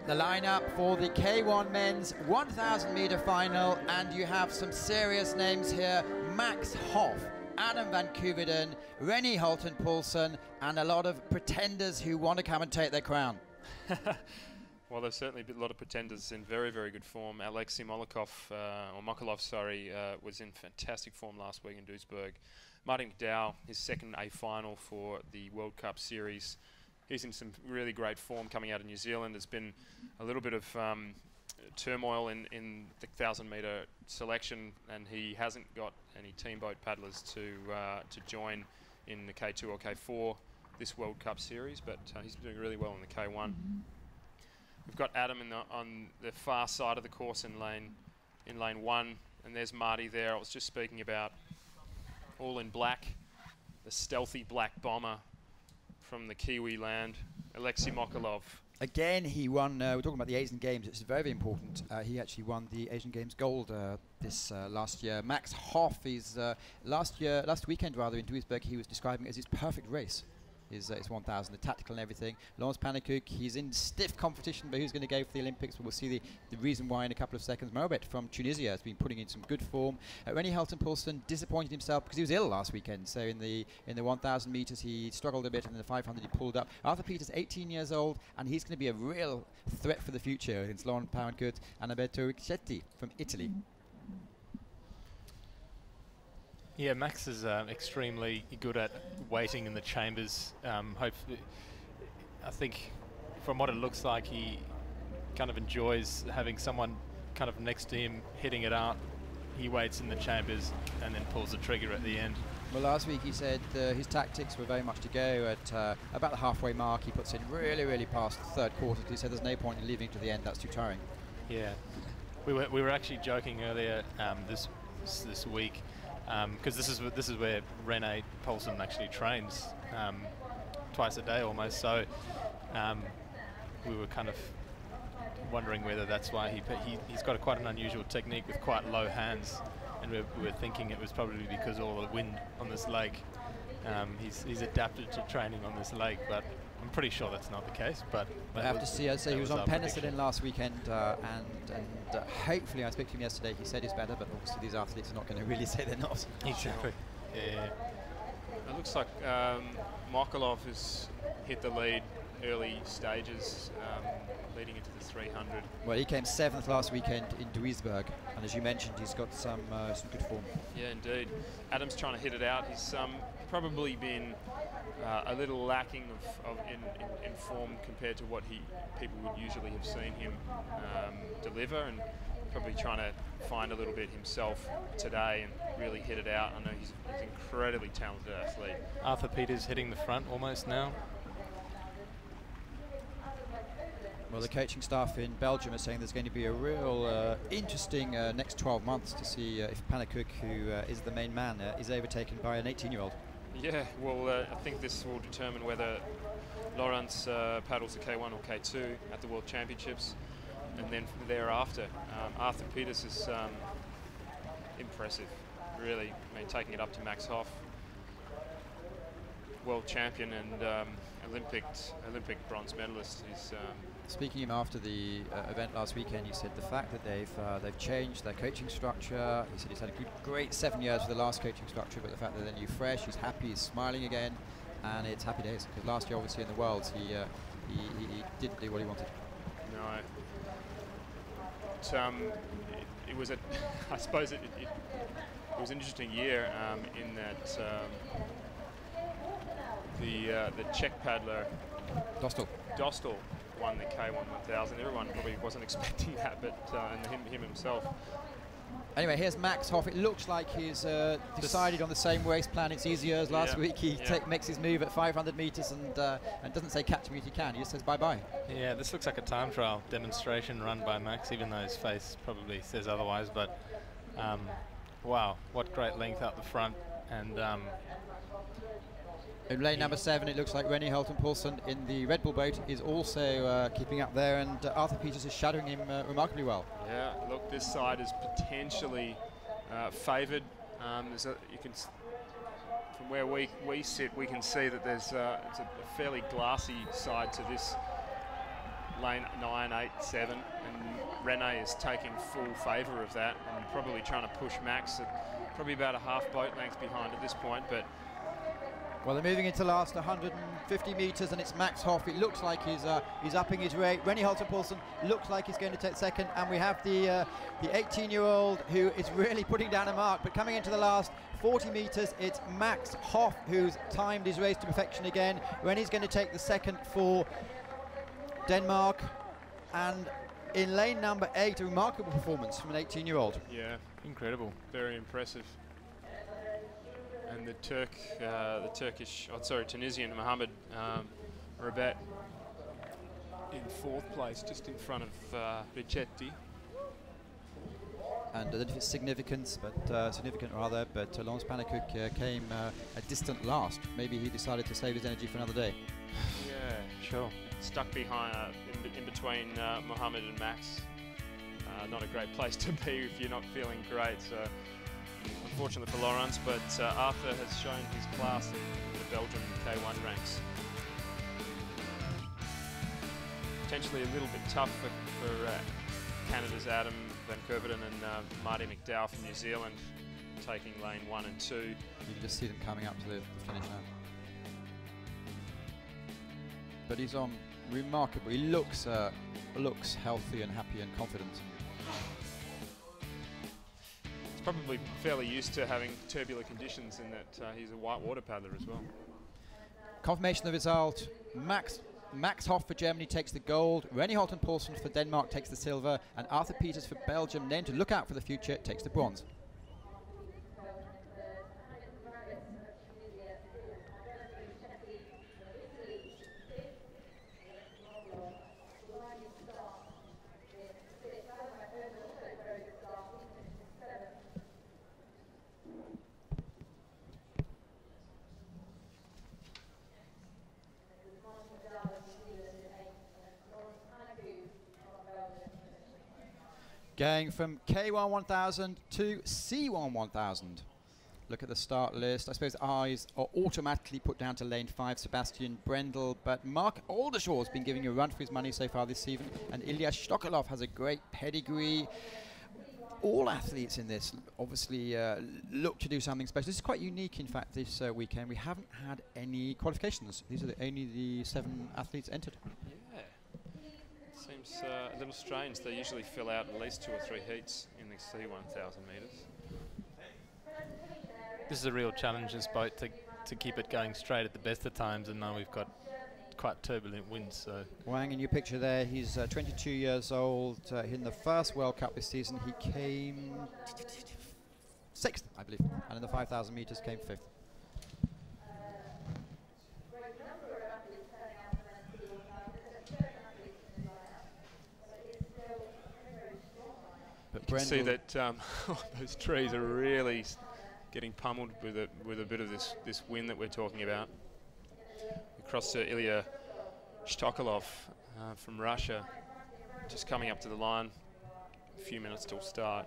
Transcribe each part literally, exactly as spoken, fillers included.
The lineup for the K one men's one thousand meter final, and you have some serious names here: Max Hoff, Adam van Koeverden, Rennie Holten-Poulsen, and a lot of pretenders who want to come and take their crown. Well, there's certainly a lot of pretenders in very, very good form. Alexei Molokov, uh, or Mokolov, sorry, uh, was in fantastic form last week in Duisburg. Martin McDowell, his second A final for the World Cup Series. He's in some really great form coming out of New Zealand. There's been a little bit of um, turmoil in, in the one thousand metre selection, and he hasn't got any team boat paddlers to uh, to join in the K two or K four this World Cup Series, but uh, he's doing really well in the K one. We've got Adam in the, on the far side of the course in lane in lane one, and there's Marty there. I was just speaking about, all in black, the stealthy black bomber from the Kiwi land, Alexei Mokolov. Again, he won, uh, we're talking about the Asian Games, it's very, very important. Uh, he actually won the Asian Games gold uh, this uh, last year. Max Hoff is, uh, last year, last weekend rather, in Duisburg, he was describing it as his perfect race. His, uh, his one thousand, the tactical and everything. Lawrence Pannekoek, he's in stiff competition, but who's going to go for the Olympics? But we'll see the, the reason why in a couple of seconds. Mobet from Tunisia has been putting in some good form. Uh, Rennie Holten-Poulsen disappointed himself because he was ill last weekend. So in the in the one thousand metres he struggled a bit, and in the five hundred he pulled up. Arthur Peters, eighteen years old, and he's going to be a real threat for the future against Lawrence Pannekoek and Alberto Ricchetti from Italy. Yeah, Max is uh, extremely good at waiting in the chambers. Um, hopefully, I think from what it looks like, he kind of enjoys having someone kind of next to him hitting it out. He waits in the chambers and then pulls the trigger at the end. Well, last week he said uh, his tactics were very much to go at uh, about the halfway mark. He puts in really, really past the third quarter because he said there's no point in leaving to the end. That's too tiring. Yeah, we were we were actually joking earlier um, this, this this week. Because um, this is this is where Rennie Poulsen actually trains um, twice a day almost. So um, we were kind of wondering whether that's why he, he he's got a quite an unusual technique with quite low hands, and we, we were thinking it was probably because of all the wind on this lake. Um, he's he's adapted to training on this lake, but I'm pretty sure that's not the case. But we'll have to see. I'd say he was, was on penicillin prediction. last weekend, uh, and and uh, hopefully I spoke to him yesterday. He said he's better, but obviously these athletes are not going to really say they're not. Exactly. Yeah. It looks like um, Mokolov has hit the lead early stages, um, leading into the three hundred. Well, he came seventh last weekend in Duisburg, and as you mentioned, he's got some uh, some good form. Yeah, indeed. Adam's trying to hit it out. He's um, probably been uh, a little lacking of, of in, in, in form compared to what he people would usually have seen him um, deliver, and probably trying to find a little bit himself today and really hit it out. I know he's, he's an incredibly talented athlete. Arthur Peters hitting the front almost now. Well, the coaching staff in Belgium are saying there's going to be a real uh, interesting uh, next twelve months to see uh, if Pannekoek, who uh, is the main man, uh, is overtaken by an eighteen-year-old. Yeah, well, uh, I think this will determine whether Lawrence uh, paddles the K one or K two at the World Championships, and then thereafter. Um, Arthur Peters is um, impressive, really. I mean, taking it up to Max Hoff, world champion and um, Olympic Olympic bronze medalist. He's um, Speaking to him after the uh, event last weekend, he said the fact that they've uh, they've changed their coaching structure. He said he's had a good, great seven years with the last coaching structure, but the fact that they're new fresh, he's happy, he's smiling again, and it's happy days. Because last year, obviously in the Worlds, he, uh, he, he he didn't do what he wanted. No. It, um, it, it was a, I suppose it, it, it was an interesting year um, in that um, the uh, the Czech paddler Dostal. Dostal won the K one one thousand. Everyone probably wasn't expecting that, but uh, and him, him himself. Anyway, here's Max Hoff. It looks like he's uh, decided on the same race plan. It's easier as last yeah. week. He yeah. take, makes his move at five hundred metres and uh, and doesn't say catch me if you can. He just says bye-bye. Yeah, this looks like a time trial demonstration run by Max, even though his face probably says otherwise. But um, wow, what great length out the front. And um, in lane number seven, it looks like Rennie Holten-Poulsen in the Red Bull boat is also uh, keeping up there, and uh, Arthur Peters is shadowing him uh, remarkably well. Yeah, look, this side is potentially uh, favoured. Um, there's a, you can, from where we we sit, we can see that there's uh, it's a fairly glassy side to this lane nine, eight, seven, and Rene is taking full favour of that and probably trying to push Max at probably about a half boat length behind at this point. But well, they're moving into the last one hundred fifty metres, and it's Max Hoff. It looks like he's uh, he's upping his rate. Rennie Holten-Poulsen looks like he's going to take second, and we have the uh, the eighteen-year-old who is really putting down a mark. But coming into the last forty metres, it's Max Hoff who's timed his race to perfection again. Rennie's going to take the second for Denmark, and in lane number eight, a remarkable performance from an eighteen-year-old. Yeah, incredible, very impressive. And the Turk, uh, the Turkish, oh sorry, Tunisian Mohamed um, Rabat in fourth place, just in front of uh, Ricchetti. And I don't know if it's significant, but uh, significant rather, but uh, Lance Pannekoek uh, came uh, a distant last. Maybe he decided to save his energy for another day. Yeah, sure. Stuck behind, uh, in, in between uh, Mohamed and Max. Uh, not a great place to be if you're not feeling great. So unfortunately for Laurens, but uh, Arthur has shown his class in the Belgium K one ranks. Potentially a little bit tough for, for uh, Canada's Adam Van Kerveden and uh, Marty McDowell from New Zealand, taking lane one and two. You can just see them coming up to the, the finish now. But he's on remarkable. He looks uh, looks healthy and happy and confident. He's probably fairly used to having turbulent conditions in that uh, he's a white water paddler as well. Confirmation of the result. Max Max Hoff for Germany takes the gold, Rennie Holten-Poulsen for Denmark takes the silver, and Arthur Peters for Belgium, then to look out for the future, takes the bronze. Going from K one one thousand to C one one thousand. Look at the start list. I suppose eyes are automatically put down to lane five, Sebastian Brendel, but Mark Aldershaw has been giving a run for his money so far this season, and Ilya Stokolov has a great pedigree. All athletes in this obviously uh, look to do something special. This is quite unique, in fact, this uh, weekend. We haven't had any qualifications. These are the only the seven athletes entered. Yeah. Seems uh, a little strange. They usually fill out at least two or three heats in the C one thousand metres. This is a real challenge in this boat to, to keep it going straight at the best of times, and now we've got quite turbulent winds. So Wang, in your picture there, he's uh, twenty-two years old. Uh, in the first World Cup this season, he came sixth, I believe, and in the five thousand metres came fifth. But you can see that um, those trees are really getting pummeled with a with a bit of this this wind that we're talking about. Across to Ilya Stokolov uh, from Russia, just coming up to the line. A few minutes till start.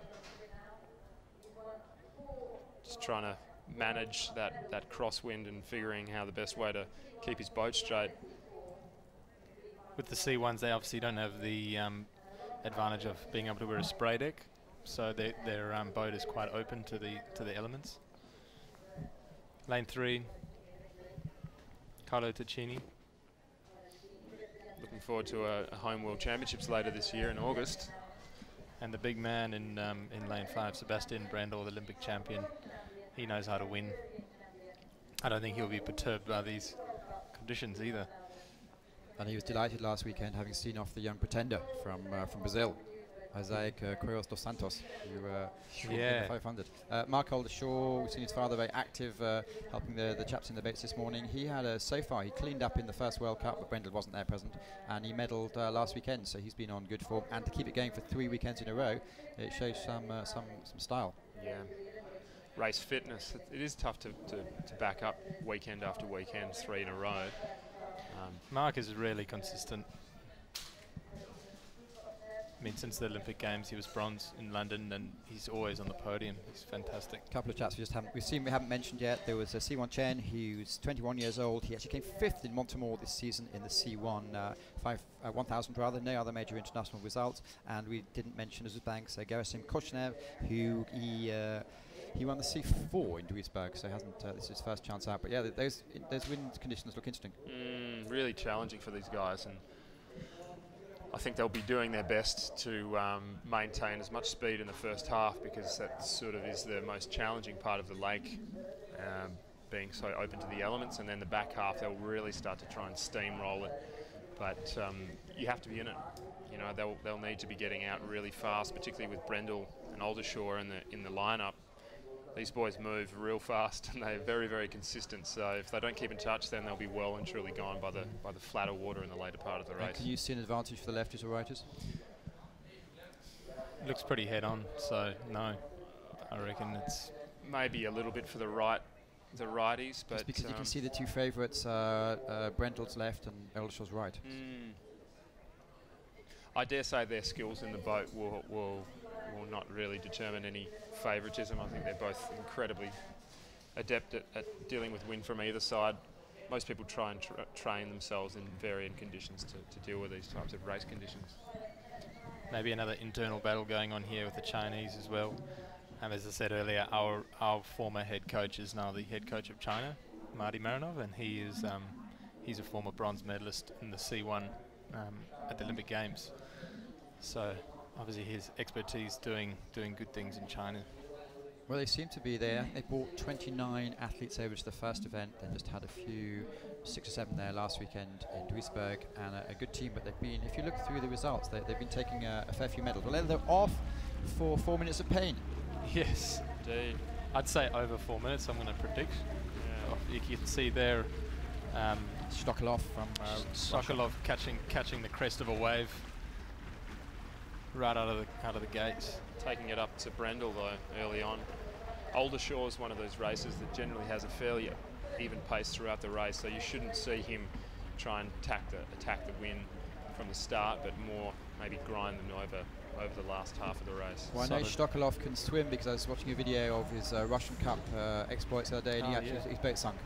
Just trying to manage that that crosswind and figuring how the best way to keep his boat straight. With the C ones, they obviously don't have the um, advantage of being able to wear a spray deck, so they, their um, boat is quite open to the to the elements. Lane three, Carlo Ticini. Looking forward to a, a home World Championships later this year in August. And the big man in um, in lane five, Sebastian Brendel, the Olympic champion. He knows how to win. I don't think he'll be perturbed by these conditions either. And he was delighted last weekend, having seen off the young pretender from uh, from Brazil, Isaac uh, Quiros dos Santos, who uh, yeah. the five hundred. Uh, Mark Aldershaw, we've seen his father very active, uh, helping the, the chaps in the boats this morning. He had a, so far, he cleaned up in the first World Cup, but Brendel wasn't there present, and he medalled uh, last weekend, so he's been on good form. And to keep it going for three weekends in a row, it shows some uh, some some style. Yeah. Race fitness. It, it is tough to, to, to back up weekend after weekend, three in a row. Um, Mark is really consistent. I mean, since the Olympic Games, he was bronze in London, and he's always on the podium. He's fantastic. A couple of chats we just haven't we've seen we haven't mentioned yet. There was a C one Chen who's twenty-one years old. He actually came fifth in Montemor this season in the C one uh, five uh, one thousand rather. No other major international results. And we didn't mention as Banks uh, Gerasim Kochnev, who he uh, he won the C four in Duisburg, so hasn't uh, this is his first chance out. But yeah, th those in those wind conditions look interesting. Mm, really challenging for these guys, and I think they'll be doing their best to um, maintain as much speed in the first half, because that sort of is the most challenging part of the lake, um, being so open to the elements. And then the back half, they'll really start to try and steamroll it. But um, you have to be in it. You know, they'll they'll need to be getting out really fast, particularly with Brendel and Aldershaw in the in the lineup. These boys move real fast, and they're very, very consistent. So if they don't keep in touch, then they'll be well and truly gone by the by the flatter water in the later part of the race. And can you see an advantage for the lefties or righters? Looks pretty head on, so no, I reckon it's maybe a little bit for the right, the righties, but just because um, you can see the two favourites, uh, uh, Brendel's left and Aldershaw's right. Mm, I dare say their skills in the boat will will. will not really determine any favouritism. I think they're both incredibly adept at, at dealing with wind from either side. Most people try and tra train themselves in varying conditions to, to deal with these types of race conditions. Maybe another internal battle going on here with the Chinese as well. Um, as I said earlier, our our former head coach is now the head coach of China, Marty Marinov, and he is um, he's a former bronze medalist in the C one um, at the Olympic Games. So obviously his expertise doing doing good things in China. Well, they seem to be there. They brought twenty-nine athletes over to the first event. They just had a few, six or seven there last weekend in Duisburg, and a, a good team. But they've been, if you look through the results, they, they've been taking a, a fair few medals. Well, they're off for four minutes of pain. Yes, indeed. I'd say over four minutes. I'm going to predict. Yeah. Oh, you can see there, um, Stokolov from uh, Sokolov catching catching the crest of a wave. Right out of the out of the gates. Taking it up to Brendel though early on. Aldershaw is one of those races that generally has a fairly even pace throughout the race, so you shouldn't see him try and attack the attack the win from the start, but more maybe grind them over over the last half of the race. Well, I know Stokolov can swim because I was watching a video of his uh, Russian Cup uh, exploits the other day, and oh he actually yeah. his boat sunk.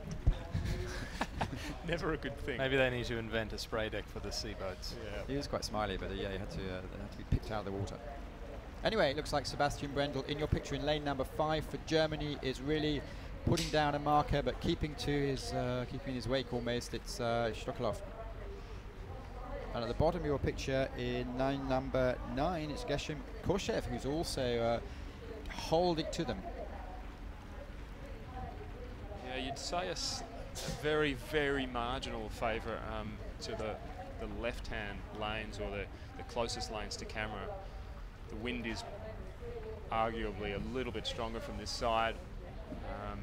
Never a good thing. Maybe they need to invent a spray deck for the sea boats. Yeah. He was quite smiley, but uh, yeah, he had to uh, they had to be picked out of the water. Anyway, it looks like Sebastian Brendel in your picture in lane number five for Germany is really putting down a marker, but keeping to his uh, keeping his wake almost. It's uh, Stokolov. And at the bottom of your picture in line number nine, it's Gerasim Kochnev, who's also uh, holding to them. Yeah, you'd say a, s a very, very marginal favour um, to the, the left-hand lanes, or the, the closest lanes to camera. The wind is arguably a little bit stronger from this side. Um,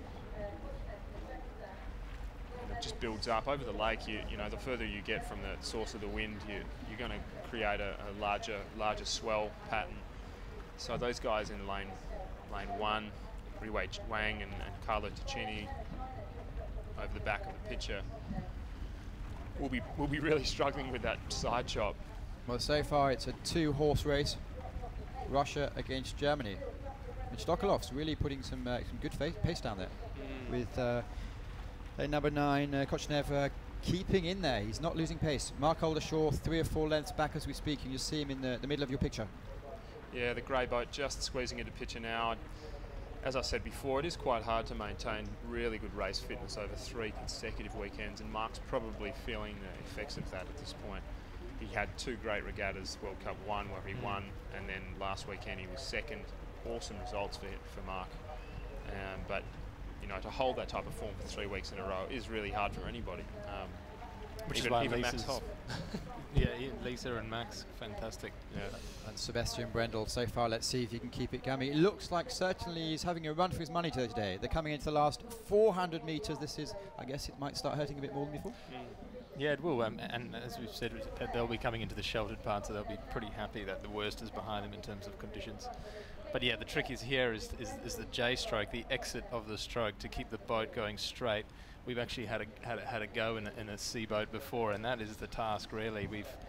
and it just builds up over the lake. You, you know, the further you get from the source of the wind, you, you're going to create a, a larger, larger swell pattern. So those guys in lane, lane one, Riwei Wang and, and Carlo Ticini over the back of the picture, will be will be really struggling with that side chop. Well, so far it's a two-horse race, Russia against Germany. And Stokolov's really putting some uh, some good pace down there. Mm. With uh, lane number nine, uh, Kochnev uh, keeping in there. He's not losing pace. Mark Aldershaw, three or four lengths back as we speak, and you see him in the, the middle of your picture. Yeah, the grey boat just squeezing into picture now. As I said before, it is quite hard to maintain really good race fitness over three consecutive weekends, and Mark's probably feeling the effects of that at this point. He had two great regattas, World Cup one where he mm. won, and then last weekend he was second. Awesome results for for Mark. Um, but you know, to hold that type of form for three weeks in a row is really hard for anybody. Um, Which even, is why even Lisa's Max Hopp. Yeah, Lisa and Max, fantastic. Yeah. And Sebastian Brendel, so far, let's see if he can keep it coming. It looks like certainly he's having a run for his money today. They're coming into the last four hundred metres. This is, I guess it might start hurting a bit more than before. Mm. Yeah, it will. Um, and as we've said, they'll be coming into the sheltered part, so they'll be pretty happy that the worst is behind them in terms of conditions. But yeah, the trick is here is, is, is the J stroke, the exit of the stroke, to keep the boat going straight. We've actually had a had a, had a go in a, in a sea boat before, and that is the task. Really, we've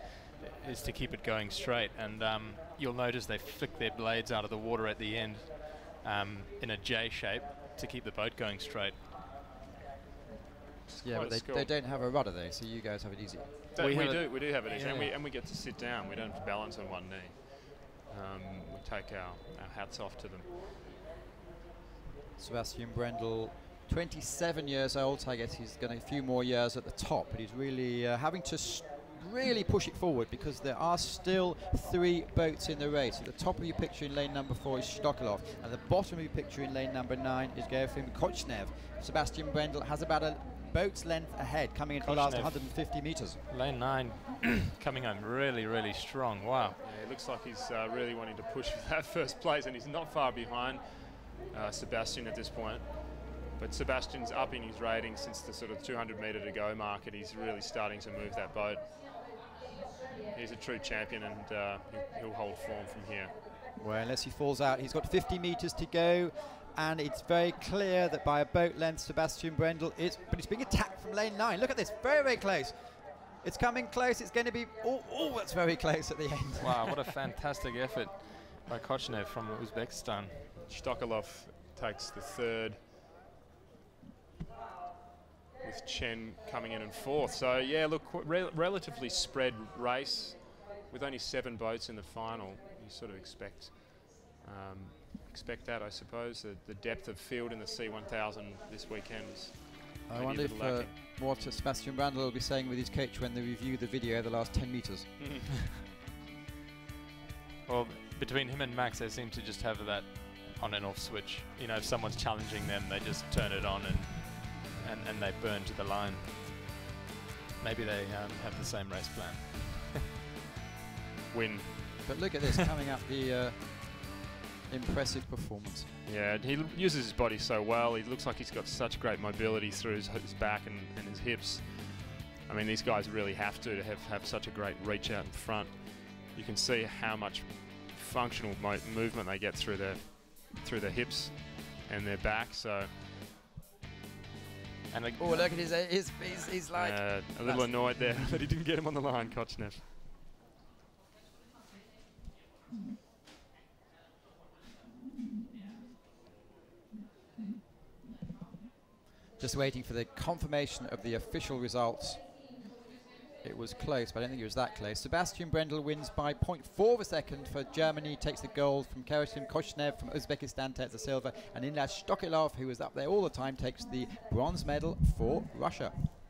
is to keep it going straight. And um, you'll notice they flick their blades out of the water at the end um, in a J shape to keep the boat going straight. Yeah, but they, they don't have a rudder though, so you guys have it easy. That we, we do, we do have it easy, yeah. and we and we get to sit down. We don't have to balance on one knee. Um, we take our, our hats off to them. Sebastian Brendel, twenty-seven years old, so I guess he's got a few more years at the top, but he's really uh, having to st really push it forward because there are still three boats in the race. At the top of your picture in lane number four is Stokelov, and the bottom of your picture in lane number nine is Gerfim Kochnev. Sebastian Brendel has about a boat's length ahead, coming into the last one hundred fifty metres. Lane nine coming home really, really strong. Wow. Yeah, it looks like he's uh, really wanting to push for that first place, and he's not far behind uh, Sebastian at this point. But Sebastian's upping his rating since the sort of two hundred metre to go mark, and he's really starting to move that boat. He's a true champion, and uh, he'll, he'll hold form from here. Well, unless he falls out, he's got fifty metres to go, and it's very clear that by a boat length, Sebastian Brendel is, but he's being attacked from lane nine. Look at this, very, very close. It's coming close. It's going to be, oh, oh, that's very close at the end. Wow, what a fantastic effort by Kochnev from Uzbekistan. Stokelov takes the third, with Chen coming in in fourth. So yeah, look, re relatively spread race with only seven boats in the final. You sort of expect um, expect that, I suppose. The, the depth of field in the C one thousand this weekend is I wonder if uh, what Sebastian Brendel will be saying with his coach when they review the video the last ten metres. Well, between him and Max, they seem to just have that on and off switch. You know, if someone's challenging them, they just turn it on and And, and they burn to the line. Maybe they um, have the same race plan. Win. But look at this, coming up the uh, impressive performance. Yeah, he uses his body so well. He looks like he's got such great mobility through his, his back and, and his hips. I mean, these guys really have to, to have, have such a great reach out in front. You can see how much functional mo movement they get through their, through their hips and their back. So. And like, oh, look at his, uh, his he's, he's like... Uh, a little annoyed there that he didn't get him on the line, Kochnev. Just waiting for the confirmation of the official results. It was close, but I don't think it was that close. Sebastian Brendel wins by zero point four of a second for Germany, takes the gold from Gerfim Kochnev from Uzbekistan, takes the silver, and Inla Stokelov, who was up there all the time, takes the bronze medal for Russia.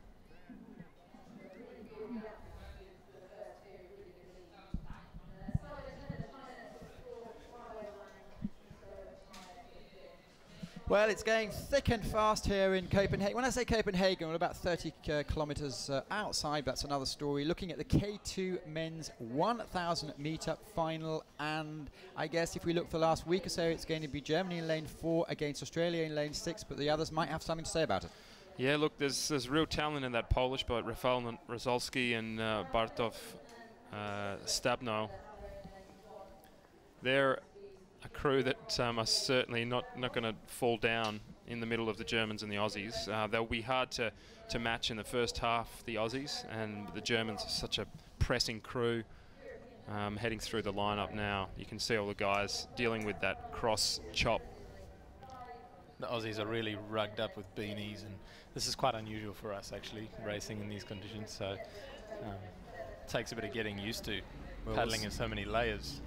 Well, it's going thick and fast here in Copenhagen. When I say Copenhagen, we're about thirty uh, kilometers uh, outside. That's another story. Looking at the K two men's one thousand meter final. And I guess if we look for the last week or so, it's going to be Germany in lane four against Australia in lane six. But the others might have something to say about it. Yeah, look, there's, there's real talent in that Polish boat. Rafał Rozalski and uh, Bartosz uh, Stabno. They're a crew that um, are certainly not, not going to fall down in the middle of the Germans and the Aussies. Uh, they'll be hard to, to match in the first half, the Aussies, and the Germans are such a pressing crew um, heading through the lineup now. You can see all the guys dealing with that cross chop. The Aussies are really rugged up with beanies, and this is quite unusual for us actually, racing in these conditions, so um, it takes a bit of getting used to, well, paddling in so many layers.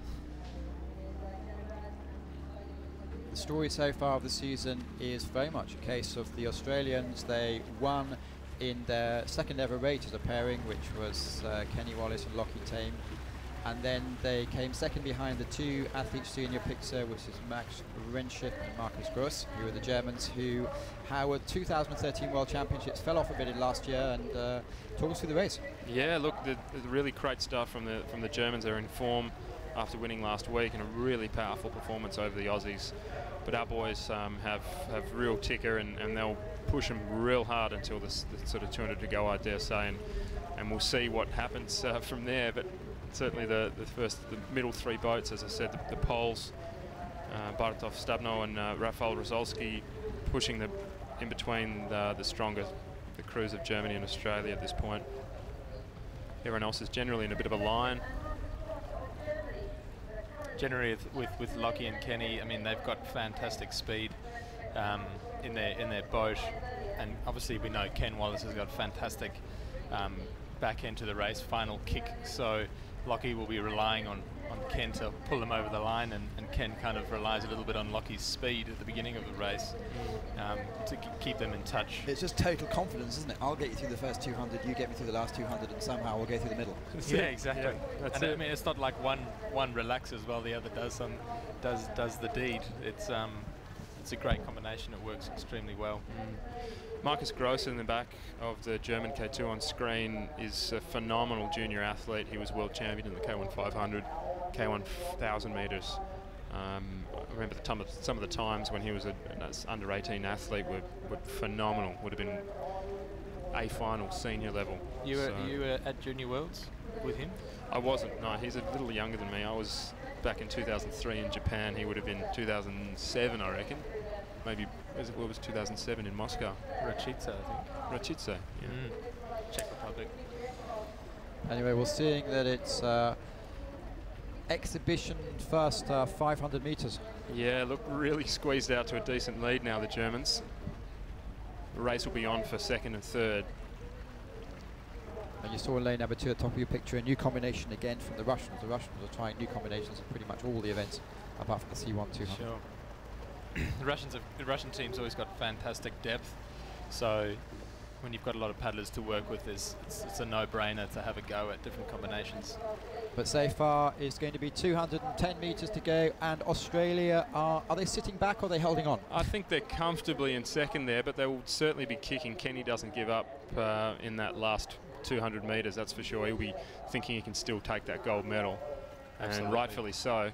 The story so far of the season is very much a case of the Australians. They won in their second ever race as a pairing, which was uh, Kenny Wallace and Lockie Tame. And then they came second behind the two athletes in your picture, which is Max Renschick and Markus Gross, who are the Germans who, Howard, two thousand thirteen World Championships, fell off a bit in last year, and uh, talk us through the race. Yeah, look, the, the really great stuff from the, from the Germans. They're in form after winning last week, and a really powerful performance over the Aussies. But our boys um, have, have real ticker, and, and they'll push them real hard until this, the sort of two hundred to go, I dare say, and, and we'll see what happens uh, from there. But certainly the, the first, the middle three boats, as I said, the, the Poles, uh, Bartosz Stabno and uh, Rafał Rozalski, pushing the in between the, the stronger, the crews of Germany and Australia at this point. Everyone else is generally in a bit of a line. Generally, with, with with Lockie and Kenny, I mean, they've got fantastic speed um, in their in their boat, and obviously we know Ken Wallace has got fantastic um, back end to the race, final kick. So Lockie will be relying on on Ken to pull him over the line, and, and Ken kind of relies a little bit on Lockie's speed at the beginning of the race um, to k keep them in touch. It's just total confidence, isn't it? I'll get you through the first two hundred, you get me through the last two hundred, and somehow we'll go through the middle. Yeah, exactly. Yeah, that's and it. I mean, it's not like one one relaxes while the other does some does does the deed. It's um it's a great combination. It works extremely well. Mm. Marcus Gross in the back of the German K two on screen is a phenomenal junior athlete. He was world champion in the K one five hundred, K one thousand metres. Um, I remember the time of, some of the times when he was a, an under eighteen athlete were, were phenomenal. Would have been a final senior level. You were So you were at Junior Worlds with him? I wasn't. No, he's a little younger than me. I was back in two thousand three in Japan. He would have been two thousand seven, I reckon. Maybe was it, what was two thousand seven in Moscow? Rachitsa, I think. Rachitsa. Yeah. Mm. Czech Republic. Anyway, we're seeing that it's uh, exhibition first uh, five hundred metres. Yeah, look, really squeezed out to a decent lead now, the Germans. The race will be on for second and third. And you saw in lane number two at the top of your picture a new combination again from the Russians. The Russians are trying new combinations in pretty much all the events apart from the C one two hundred. Sure. the Russians have, the Russian team's always got fantastic depth, so when you've got a lot of paddlers to work with, it's, it's, it's a no-brainer to have a go at different combinations. But so far it's going to be two hundred ten metres to go, and Australia are are they sitting back or are they holding on? I think they're comfortably in second there, but they will certainly be kicking. Kenny doesn't give up uh, in that last two hundred metres, that's for sure. He'll be thinking he can still take that gold medal, Absolutely. and rightfully so.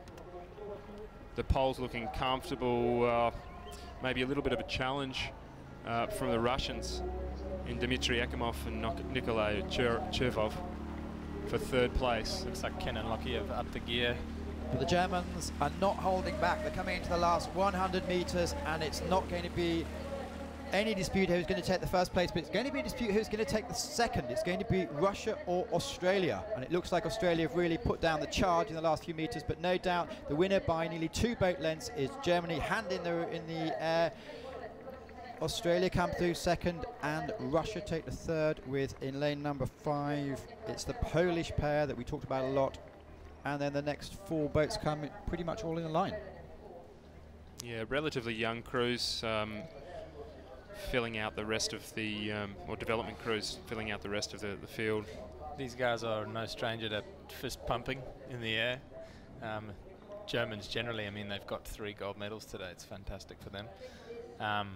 The pole's looking comfortable, uh, maybe a little bit of a challenge uh, from the Russians in Dmitry Ekimov and Nik Nikolai Cher Chervov for third place. Looks like Ken and Lockie have upped the gear. But the Germans are not holding back. They're coming into the last one hundred metres, and it's not going to be any dispute who's going to take the first place, but it's going to be a dispute who's going to take the second. It's going to be Russia or Australia, and it looks like Australia have really put down the charge in the last few metres, but no doubt the winner by nearly two boat lengths is Germany, hand in the in the air. Australia come through second, and Russia take the third with, in lane number five, it's the Polish pair that we talked about a lot, and then the next four boats come pretty much all in a line. Yeah, relatively young crews, um, filling out the rest of the, um, or development crews filling out the rest of the, the field. These guys are no stranger to fist pumping in the air. Um, Germans generally, I mean, they've got three gold medals today. It's fantastic for them. Um,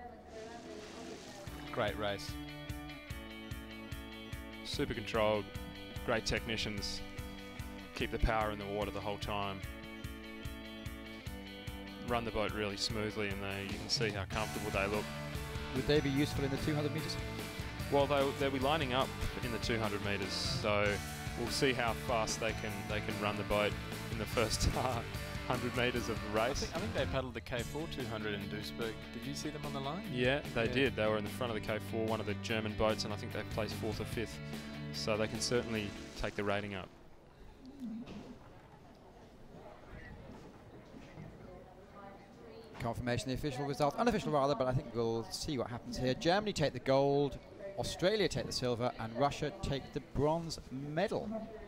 great race. Super controlled, great technicians, keep the power in the water the whole time. Run the boat really smoothly, and they, you can see how comfortable they look. Would they be useful in the two hundred metres? Well, they'll, they'll be lining up in the two hundred metres, so we'll see how fast they can they can run the boat in the first uh, one hundred metres of the I race. think, I think they paddled the K four two hundred in Duisburg. Did you see them on the line? Yeah, they Yeah. did. They were in the front of the K four, one of the German boats, and I think they placed fourth or fifth. So they can certainly take the rating up. Confirmation of the official result, unofficial rather, but I think we'll see what happens here. Germany take the gold, Australia take the silver, and Russia take the bronze medal.